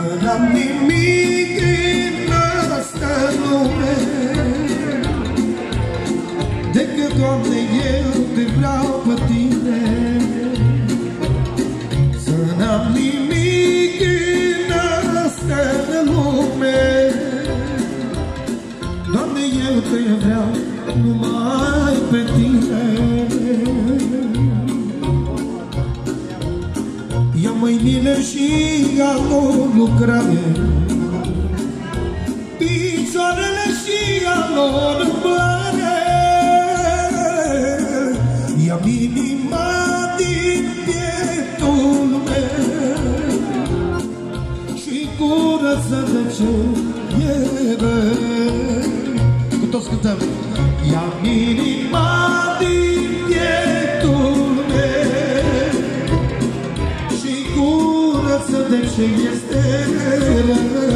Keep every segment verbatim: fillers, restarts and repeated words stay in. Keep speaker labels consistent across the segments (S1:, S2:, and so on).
S1: n-am nimic în asta lume, decât, Doamne, eu te vreau pe Tine. Să n-am nimic în asta lume, Doamne, eu te vreau numai pe Tine. Ia mâinile și ia o lucrare, picioarele și ia o răbdare, ia inima din pieptul meu și curăță-te ce e rău. Cu toți cântăm. Ia inima din pieptul meu și curăță-te ce este rău.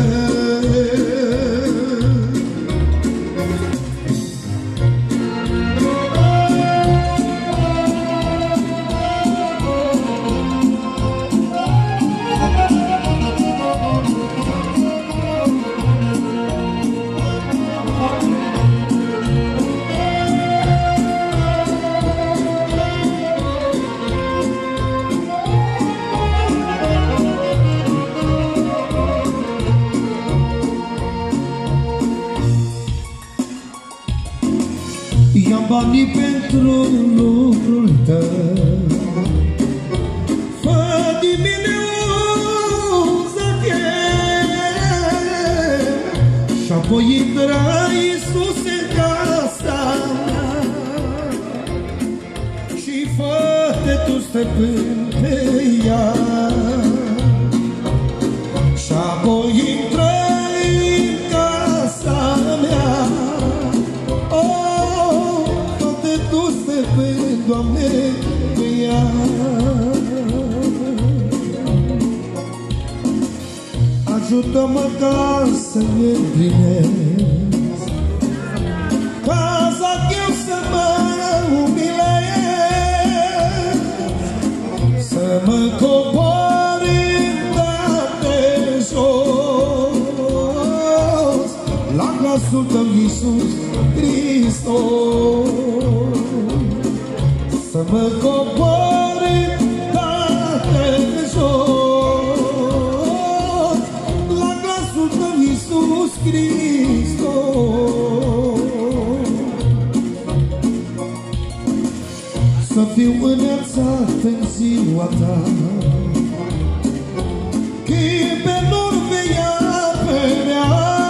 S1: Ia-mi banii pentru lucrul tău, fă din mine un zachet și-apoi intră, Iisuse, în casa mea și fă-te tu stăpân pe ea. Și-apoi intră în casa mea, Doamne, pe ea. Ajută-mă ca să-mi împlinesc casa, eu să mă umilesc, să mă cobor îndată jos la glasul Tău, Iisus Hristos. Să mă cobor îndată jos la glasul Tău, Iisus Hristos. Să fiu înălțat în ziua Ta, când pe nor veia părea,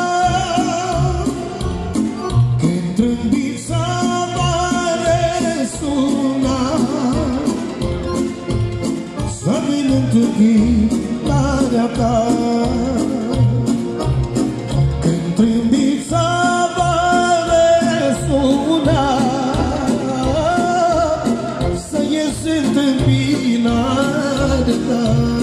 S1: când trâmbița va răsuna, să vin întâmplarea Ta. Când trâmbița va răsuna, să ies întâmpinarea Ta.